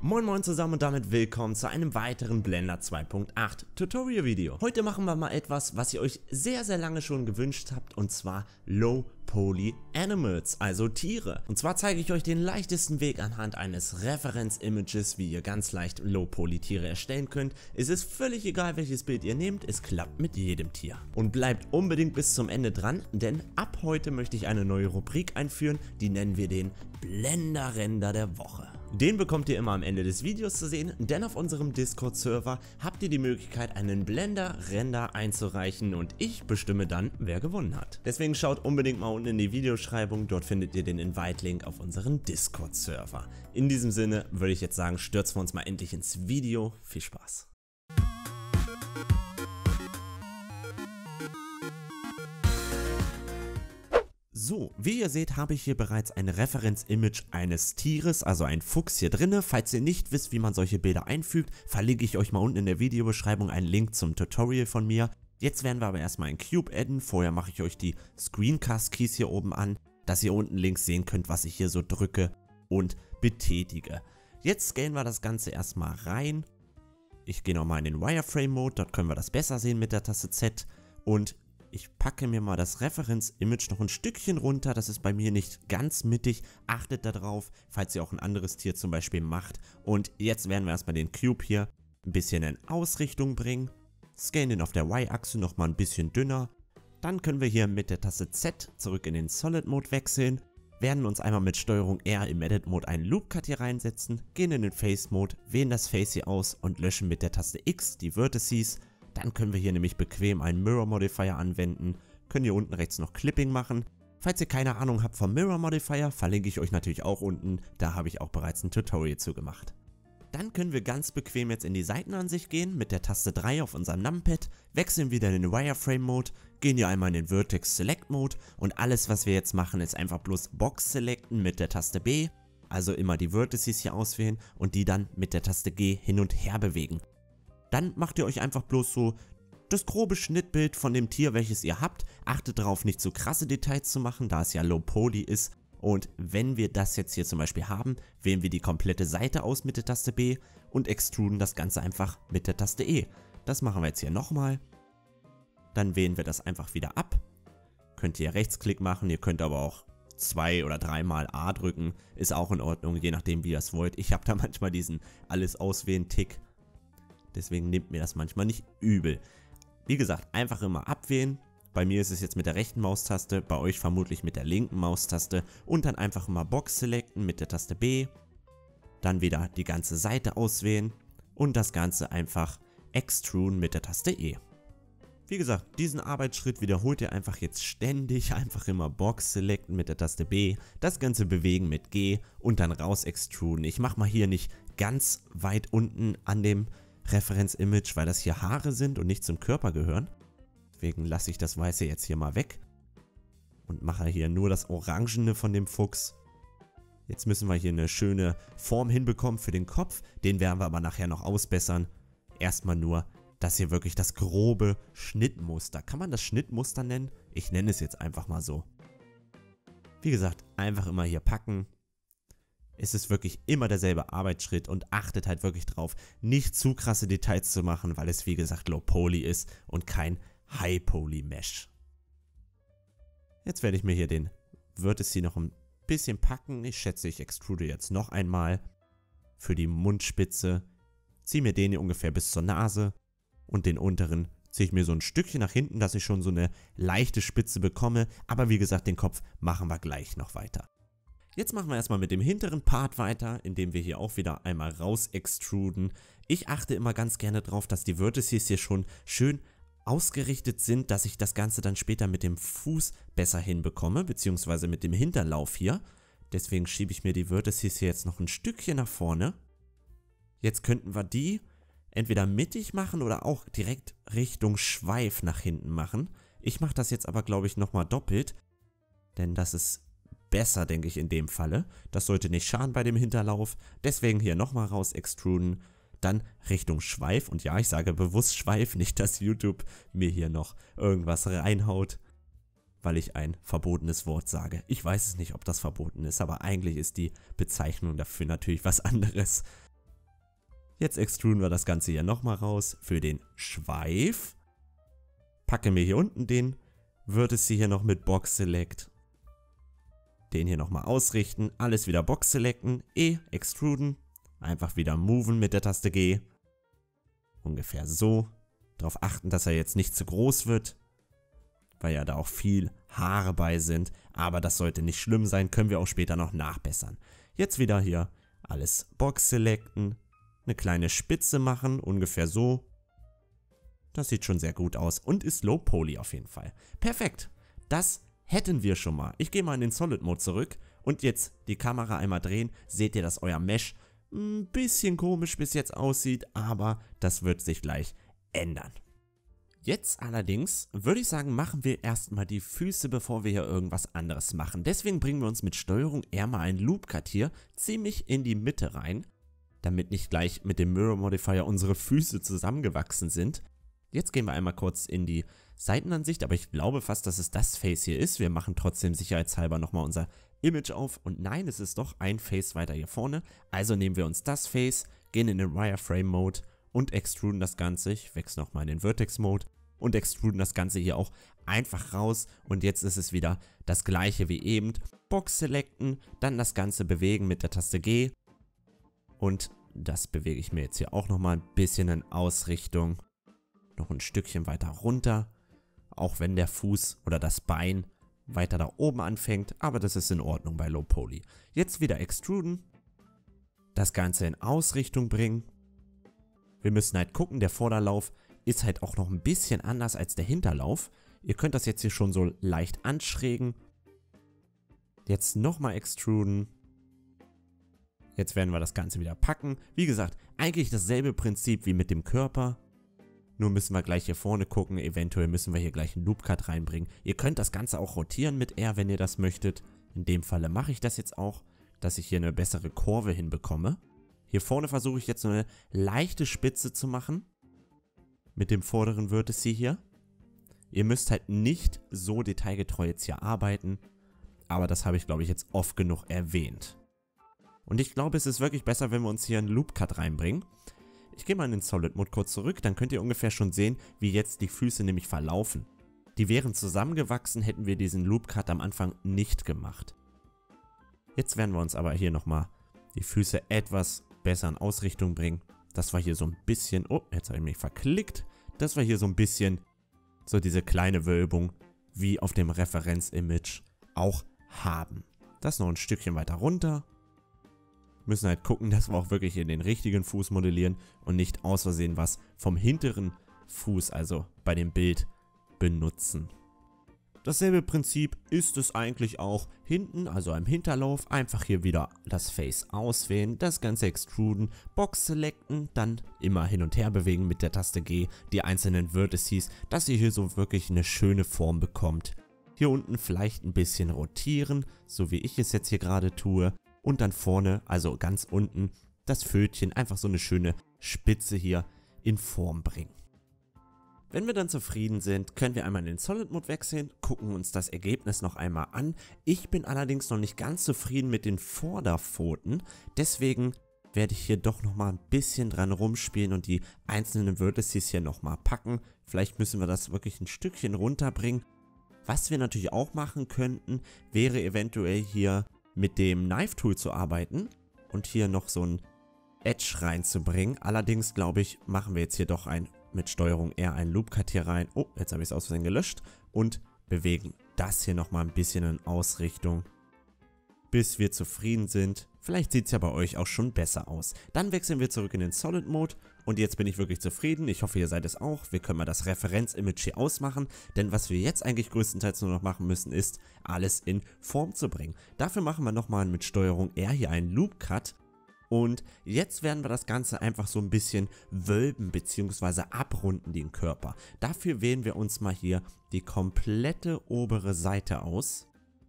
Moin moin zusammen und damit willkommen zu einem weiteren Blender 2.8 Tutorial Video. Heute machen wir mal etwas, was ihr euch sehr lange schon gewünscht habt, und zwar Low Poly Animals, also Tiere. Und zwar zeige ich euch den leichtesten Weg anhand eines Referenz-Images, wie ihr ganz leicht Low Poly Tiere erstellen könnt. Es ist völlig egal, welches Bild ihr nehmt, es klappt mit jedem Tier. Und bleibt unbedingt bis zum Ende dran, denn ab heute möchte ich eine neue Rubrik einführen, die nennen wir den Blender Render der Woche. Den bekommt ihr immer am Ende des Videos zu sehen, denn auf unserem Discord-Server habt ihr die Möglichkeit, einen Blender-Render einzureichen und ich bestimme dann, wer gewonnen hat. Deswegen schaut unbedingt mal unten in die Videobeschreibung, dort findet ihr den Invite-Link auf unseren Discord-Server. In diesem Sinne würde ich jetzt sagen, stürzen wir uns mal endlich ins Video. Viel Spaß! So, wie ihr seht, habe ich hier bereits ein Referenz-Image eines Tieres, also ein Fuchs hier drinne. Falls ihr nicht wisst, wie man solche Bilder einfügt, verlinke ich euch mal unten in der Videobeschreibung einen Link zum Tutorial von mir. Jetzt werden wir aber erstmal einen Cube adden. Vorher mache ich euch die Screencast-Keys hier oben an, dass ihr unten links sehen könnt, was ich hier so drücke und betätige. Jetzt scalen wir das Ganze erstmal rein. Ich gehe nochmal in den Wireframe-Mode, dort können wir das besser sehen mit der Taste Z und ich packe mir mal das Referenz-Image noch ein Stückchen runter, das ist bei mir nicht ganz mittig, achtet darauf, falls ihr auch ein anderes Tier zum Beispiel macht. Und jetzt werden wir erstmal den Cube hier ein bisschen in Ausrichtung bringen, scalen den auf der Y-Achse nochmal ein bisschen dünner, dann können wir hier mit der Taste Z zurück in den Solid-Mode wechseln, werden uns einmal mit STRG R im Edit-Mode einen Loop-Cut hier reinsetzen, gehen in den Face-Mode, wählen das Face hier aus und löschen mit der Taste X die Vertices. Dann können wir hier nämlich bequem einen Mirror Modifier anwenden, können hier unten rechts noch Clipping machen. Falls ihr keine Ahnung habt vom Mirror Modifier, verlinke ich euch natürlich auch unten, da habe ich auch bereits ein Tutorial zu gemacht. Dann können wir ganz bequem jetzt in die Seitenansicht gehen, mit der Taste 3 auf unserem Numpad, wechseln wieder in den Wireframe Mode, gehen hier einmal in den Vertex Select Mode und alles was wir jetzt machen ist einfach bloß Box selecten mit der Taste B, also immer die Vertices hier auswählen und die dann mit der Taste G hin und her bewegen. Dann macht ihr euch einfach bloß so das grobe Schnittbild von dem Tier, welches ihr habt. Achtet darauf, nicht zu krasse Details zu machen, da es ja Low Poly ist. Und wenn wir das jetzt hier zum Beispiel haben, wählen wir die komplette Seite aus mit der Taste B und extruden das Ganze einfach mit der Taste E. Das machen wir jetzt hier nochmal. Dann wählen wir das einfach wieder ab. Könnt ihr Rechtsklick machen, ihr könnt aber auch 2- oder 3-mal A drücken. Ist auch in Ordnung, je nachdem wie ihr es wollt. Ich habe da manchmal diesen alles auswählen Tick. Deswegen nehmt mir das manchmal nicht übel. Wie gesagt, einfach immer abwählen. Bei mir ist es jetzt mit der rechten Maustaste, bei euch vermutlich mit der linken Maustaste. Und dann einfach immer Box selecten mit der Taste B. Dann wieder die ganze Seite auswählen. Und das Ganze einfach extruden mit der Taste E. Wie gesagt, diesen Arbeitsschritt wiederholt ihr einfach jetzt ständig. Einfach immer Box selecten mit der Taste B. Das Ganze bewegen mit G und dann raus extruden. Ich mache mal hier nicht ganz weit unten an dem Referenz-Image, weil das hier Haare sind und nicht zum Körper gehören. Deswegen lasse ich das Weiße jetzt hier mal weg und mache hier nur das Orangene von dem Fuchs. Jetzt müssen wir hier eine schöne Form hinbekommen für den Kopf, den werden wir aber nachher noch ausbessern. Erstmal nur, dass hier wirklich das grobe Schnittmuster, kann man das Schnittmuster nennen? Ich nenne es jetzt einfach mal so. Wie gesagt, einfach immer hier packen. Es ist wirklich immer derselbe Arbeitsschritt und achtet halt wirklich drauf, nicht zu krasse Details zu machen, weil es wie gesagt Low Poly ist und kein High Poly Mesh. Jetzt werde ich mir hier den Vertex noch ein bisschen packen. Ich schätze, ich extrude jetzt noch einmal für die Mundspitze. Ziehe mir den hier ungefähr bis zur Nase und den unteren ziehe ich mir so ein Stückchen nach hinten, dass ich schon so eine leichte Spitze bekomme. Aber wie gesagt, den Kopf machen wir gleich noch weiter. Jetzt machen wir erstmal mit dem hinteren Part weiter, indem wir hier auch wieder einmal raus extruden. Ich achte immer ganz gerne drauf, dass die Vertices hier schon schön ausgerichtet sind, dass ich das Ganze dann später mit dem Fuß besser hinbekomme, beziehungsweise mit dem Hinterlauf hier. Deswegen schiebe ich mir die Vertices hier jetzt noch ein Stückchen nach vorne. Jetzt könnten wir die entweder mittig machen oder auch direkt Richtung Schweif nach hinten machen. Ich mache das jetzt aber, glaube ich, nochmal doppelt, denn das ist besser, denke ich, in dem Falle. Das sollte nicht schaden bei dem Hinterlauf. Deswegen hier nochmal raus extruden. Dann Richtung Schweif. Und ja, ich sage bewusst Schweif, nicht, dass YouTube mir hier noch irgendwas reinhaut, weil ich ein verbotenes Wort sage. Ich weiß es nicht, ob das verboten ist, aber eigentlich ist die Bezeichnung dafür natürlich was anderes. Jetzt extruden wir das Ganze hier nochmal raus für den Schweif. Packen wir hier unten den Vertex hier noch mit Box Select. Den hier nochmal ausrichten, alles wieder Box Selecten, extruden, einfach wieder moven mit der Taste G. Ungefähr so. Darauf achten, dass er jetzt nicht zu groß wird, weil ja da auch viel Haare bei sind, aber das sollte nicht schlimm sein, können wir auch später noch nachbessern. Jetzt wieder hier alles Box Selecten, eine kleine Spitze machen, ungefähr so. Das sieht schon sehr gut aus und ist Low Poly auf jeden Fall. Perfekt, das hätten wir schon mal. Ich gehe mal in den Solid Mode zurück und jetzt die Kamera einmal drehen. Seht ihr, dass euer Mesh ein bisschen komisch bis jetzt aussieht, aber das wird sich gleich ändern. Jetzt allerdings würde ich sagen, machen wir erstmal die Füße, bevor wir hier irgendwas anderes machen. Deswegen bringen wir uns mit Steuerung R mal einen Loop Cut hier ziemlich in die Mitte rein, damit nicht gleich mit dem Mirror Modifier unsere Füße zusammengewachsen sind. Jetzt gehen wir einmal kurz in die Seitenansicht, aber ich glaube fast, dass es das Face hier ist. Wir machen trotzdem sicherheitshalber nochmal unser Image auf und nein, es ist doch ein Face weiter hier vorne. Also nehmen wir uns das Face, gehen in den Wireframe Mode und extruden das Ganze. Ich wechsle nochmal in den Vertex Mode und extruden das Ganze hier auch einfach raus. Und jetzt ist es wieder das gleiche wie eben. Box selecten, dann das Ganze bewegen mit der Taste G. Und das bewege ich mir jetzt hier auch nochmal ein bisschen in Ausrichtung. Noch ein Stückchen weiter runter. Auch wenn der Fuß oder das Bein weiter da oben anfängt. Aber das ist in Ordnung bei Low Poly. Jetzt wieder extruden. Das Ganze in Ausrichtung bringen. Wir müssen halt gucken, der Vorderlauf ist halt auch noch ein bisschen anders als der Hinterlauf. Ihr könnt das jetzt hier schon so leicht anschrägen. Jetzt nochmal extruden. Jetzt werden wir das Ganze wieder packen. Wie gesagt, eigentlich dasselbe Prinzip wie mit dem Körper. Nur müssen wir gleich hier vorne gucken. Eventuell müssen wir hier gleich einen Loop Cut reinbringen. Ihr könnt das Ganze auch rotieren mit R, wenn ihr das möchtet. In dem Falle mache ich das jetzt auch, dass ich hier eine bessere Kurve hinbekomme. Hier vorne versuche ich jetzt so eine leichte Spitze zu machen. Mit dem vorderen Vertex hier. Ihr müsst halt nicht so detailgetreu jetzt hier arbeiten. Aber das habe ich, glaube ich, jetzt oft genug erwähnt. Und ich glaube, es ist wirklich besser, wenn wir uns hier einen Loop Cut reinbringen. Ich gehe mal in den Solid Mode kurz zurück, dann könnt ihr ungefähr schon sehen, wie jetzt die Füße nämlich verlaufen. Die wären zusammengewachsen, hätten wir diesen Loop Cut am Anfang nicht gemacht. Jetzt werden wir uns aber hier nochmal die Füße etwas besser in Ausrichtung bringen. Das war hier so ein bisschen, oh, jetzt habe ich mich verklickt. Das war hier so ein bisschen so diese kleine Wölbung, wie auf dem Referenz-Image auch haben. Das noch ein Stückchen weiter runter. Müssen halt gucken, dass wir auch wirklich hier den richtigen Fuß modellieren und nicht aus Versehen was vom hinteren Fuß, also bei dem Bild, benutzen. Dasselbe Prinzip ist es eigentlich auch hinten, also im Hinterlauf. Einfach hier wieder das Face auswählen, das Ganze extruden, Box selecten, dann immer hin und her bewegen mit der Taste G, die einzelnen Vertices, dass ihr hier so wirklich eine schöne Form bekommt. Hier unten vielleicht ein bisschen rotieren, so wie ich es jetzt hier gerade tue. Und dann vorne, also ganz unten, das Pfötchen, einfach so eine schöne Spitze hier in Form bringen. Wenn wir dann zufrieden sind, können wir einmal in den Solid Mode wechseln, gucken uns das Ergebnis noch einmal an. Ich bin allerdings noch nicht ganz zufrieden mit den Vorderpfoten, deswegen werde ich hier doch nochmal ein bisschen dran rumspielen und die einzelnen Vertices hier nochmal packen. Vielleicht müssen wir das wirklich ein Stückchen runterbringen. Was wir natürlich auch machen könnten, wäre eventuell hier mit dem Knife Tool zu arbeiten und hier noch so ein Edge reinzubringen. Allerdings glaube ich, machen wir jetzt hier doch mit Steuerung R einen Loop Cut hier rein. Oh, jetzt habe ich es aus Versehen gelöscht. Und bewegen das hier nochmal ein bisschen in Ausrichtung, bis wir zufrieden sind. Vielleicht sieht es ja bei euch auch schon besser aus. Dann wechseln wir zurück in den Solid Mode. Und jetzt bin ich wirklich zufrieden. Ich hoffe, ihr seid es auch. Wir können mal das Referenz-Image hier ausmachen. Denn was wir jetzt eigentlich größtenteils nur noch machen müssen, ist, alles in Form zu bringen. Dafür machen wir nochmal mit Steuerung R hier einen Loop Cut. Und jetzt werden wir das Ganze einfach so ein bisschen wölben bzw. abrunden, den Körper. Dafür wählen wir uns mal hier die komplette obere Seite aus.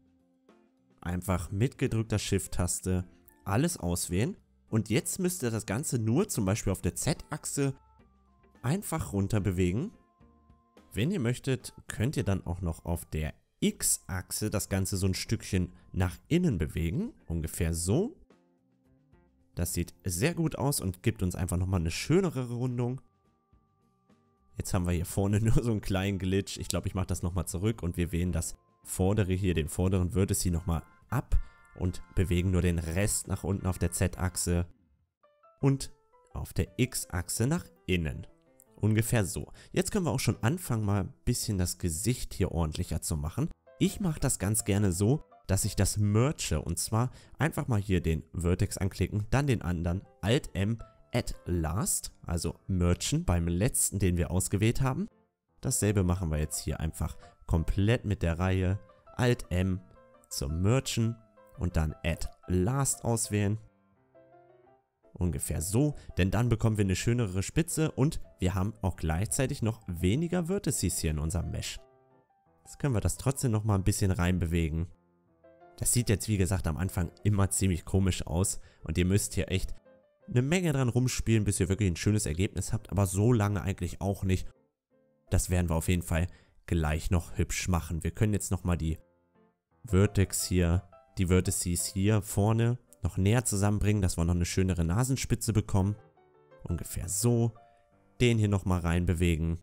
Einfach mit gedrückter Shift-Taste alles auswählen. Und jetzt müsst ihr das Ganze nur zum Beispiel auf der Z-Achse einfach runter bewegen. Wenn ihr möchtet, könnt ihr dann auch noch auf der X-Achse das Ganze so ein Stückchen nach innen bewegen. Ungefähr so. Das sieht sehr gut aus und gibt uns einfach nochmal eine schönere Rundung. Jetzt haben wir hier vorne nur so einen kleinen Glitch. Ich glaube, ich mache das nochmal zurück und wir wählen das vordere hier, den vorderen Vertex nochmal ab und bewegen nur den Rest nach unten auf der Z-Achse und auf der X-Achse nach innen. Ungefähr so. Jetzt können wir auch schon anfangen, mal ein bisschen das Gesicht hier ordentlicher zu machen. Ich mache das ganz gerne so, dass ich das merge und zwar einfach mal hier den Vertex anklicken, dann den anderen, Alt-M, Add Last, also mergen beim letzten, den wir ausgewählt haben. Dasselbe machen wir jetzt hier einfach komplett mit der Reihe, Alt-M zum Mergen und dann Add Last auswählen. Ungefähr so, denn dann bekommen wir eine schönere Spitze und wir haben auch gleichzeitig noch weniger Vertices hier in unserem Mesh. Jetzt können wir das trotzdem noch mal ein bisschen reinbewegen. Das sieht jetzt wie gesagt am Anfang immer ziemlich komisch aus und ihr müsst hier echt eine Menge dran rumspielen, bis ihr wirklich ein schönes Ergebnis habt, aber so lange eigentlich auch nicht. Das werden wir auf jeden Fall gleich noch hübsch machen. Wir können jetzt nochmal die Vertex hier, die Vertices hier vorne noch näher zusammenbringen, dass wir noch eine schönere Nasenspitze bekommen. Ungefähr so. Den hier nochmal reinbewegen.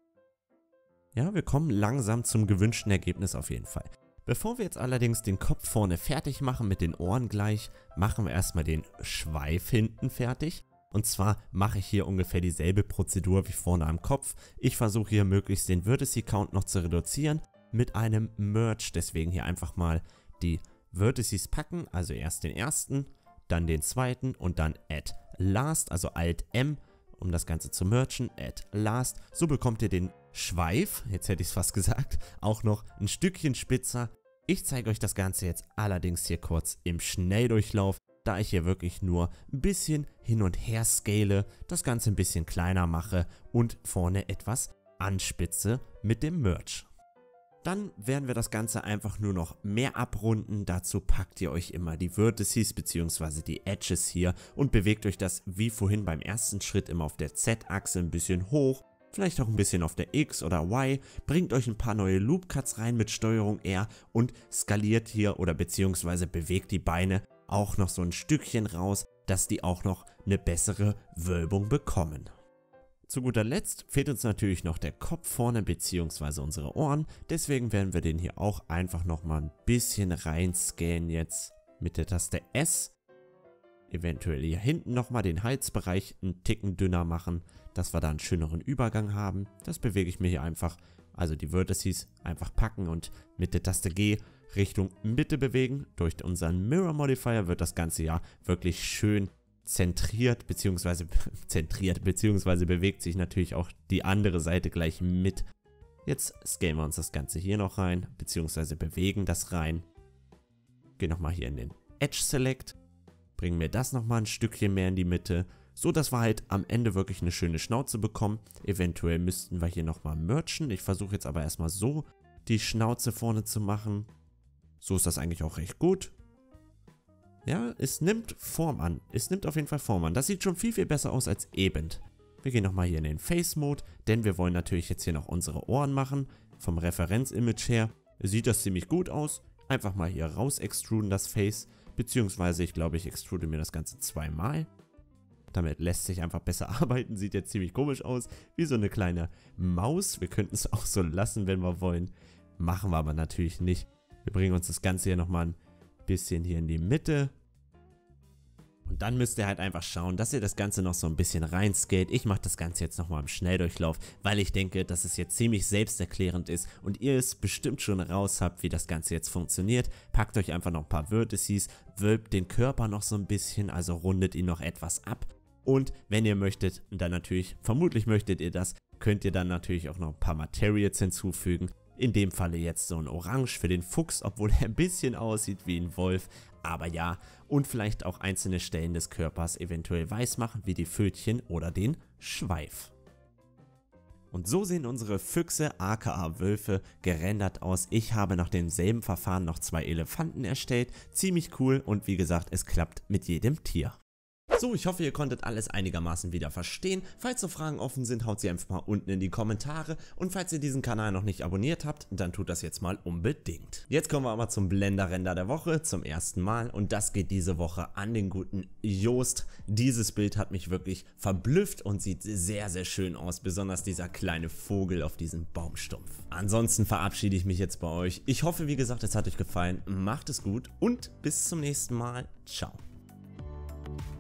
Ja, wir kommen langsam zum gewünschten Ergebnis auf jeden Fall. Bevor wir jetzt allerdings den Kopf vorne fertig machen mit den Ohren gleich, machen wir erstmal den Schweif hinten fertig. Und zwar mache ich hier ungefähr dieselbe Prozedur wie vorne am Kopf. Ich versuche hier möglichst den Vertex-Count noch zu reduzieren mit einem Merge. Deswegen hier einfach mal die Vertices packen, also erst den ersten, dann den zweiten und dann Add Last, also Alt-M, um das Ganze zu mergen, Add Last. So bekommt ihr den Schweif, jetzt hätte ich es fast gesagt, auch noch ein Stückchen spitzer. Ich zeige euch das Ganze jetzt allerdings hier kurz im Schnelldurchlauf, da ich hier wirklich nur ein bisschen hin und her scale, das Ganze ein bisschen kleiner mache und vorne etwas anspitze mit dem Merge. Dann werden wir das Ganze einfach nur noch mehr abrunden. Dazu packt ihr euch immer die Vertices bzw. die Edges hier und bewegt euch das wie vorhin beim ersten Schritt immer auf der Z-Achse ein bisschen hoch. Vielleicht auch ein bisschen auf der X oder Y, bringt euch ein paar neue Loop Cuts rein mit Steuerung R und skaliert hier oder beziehungsweise bewegt die Beine auch noch so ein Stückchen raus, dass die auch noch eine bessere Wölbung bekommen. Zu guter Letzt fehlt uns natürlich noch der Kopf vorne beziehungsweise unsere Ohren, deswegen werden wir den hier auch einfach nochmal ein bisschen reinscannen jetzt mit der Taste S. Eventuell hier hinten nochmal den Halsbereich einen Ticken dünner machen, dass wir da einen schöneren Übergang haben. Das bewege ich mir hier einfach, also die Vertices einfach packen und mit der Taste G Richtung Mitte bewegen. Durch unseren Mirror Modifier wird das Ganze ja wirklich schön zentriert, beziehungsweise bewegt sich natürlich auch die andere Seite gleich mit. Jetzt scalen wir uns das Ganze hier noch rein, beziehungsweise bewegen das rein. Gehen nochmal hier in den Edge Select. Bringen wir das nochmal ein Stückchen mehr in die Mitte, so dass wir halt am Ende wirklich eine schöne Schnauze bekommen. Eventuell müssten wir hier nochmal mergen. Ich versuche jetzt aber erstmal so die Schnauze vorne zu machen. So ist das eigentlich auch recht gut. Ja, es nimmt Form an. Es nimmt auf jeden Fall Form an. Das sieht schon viel, viel besser aus als eben. Wir gehen nochmal hier in den Face Mode, denn wir wollen natürlich jetzt hier noch unsere Ohren machen. Vom Referenzimage her sieht das ziemlich gut aus. Einfach mal hier raus extruden das Face. Beziehungsweise ich glaube, ich extrude mir das Ganze zweimal. Damit lässt sich einfach besser arbeiten. Sieht jetzt ziemlich komisch aus. Wie so eine kleine Maus. Wir könnten es auch so lassen, wenn wir wollen. Machen wir aber natürlich nicht. Wir bringen uns das Ganze hier nochmal ein bisschen hier in die Mitte. Und dann müsst ihr halt einfach schauen, dass ihr das Ganze noch so ein bisschen reinscaled. Ich mache das Ganze jetzt nochmal im Schnelldurchlauf, weil ich denke, dass es jetzt ziemlich selbsterklärend ist und ihr es bestimmt schon raus habt, wie das Ganze jetzt funktioniert. Packt euch einfach noch ein paar Vertices, wölbt den Körper noch so ein bisschen, also rundet ihn noch etwas ab. Und wenn ihr möchtet, dann natürlich, vermutlich möchtet ihr das, könnt ihr dann natürlich auch noch ein paar Materials hinzufügen. In dem Falle jetzt so ein Orange für den Fuchs, obwohl er ein bisschen aussieht wie ein Wolf. Aber ja, und vielleicht auch einzelne Stellen des Körpers eventuell weiß machen, wie die Pfötchen oder den Schweif. Und so sehen unsere Füchse aka Wölfe gerendert aus. Ich habe nach demselben Verfahren noch 2 Elefanten erstellt. Ziemlich cool und wie gesagt, es klappt mit jedem Tier. So, ich hoffe, ihr konntet alles einigermaßen wieder verstehen. Falls noch Fragen offen sind, haut sie einfach mal unten in die Kommentare. Und falls ihr diesen Kanal noch nicht abonniert habt, dann tut das jetzt mal unbedingt. Jetzt kommen wir aber zum Blender-Render der Woche, zum ersten Mal. Und das geht diese Woche an den guten Joost. Dieses Bild hat mich wirklich verblüfft und sieht sehr, sehr schön aus. Besonders dieser kleine Vogel auf diesem Baumstumpf. Ansonsten verabschiede ich mich jetzt bei euch. Ich hoffe, wie gesagt, es hat euch gefallen. Macht es gut und bis zum nächsten Mal. Ciao.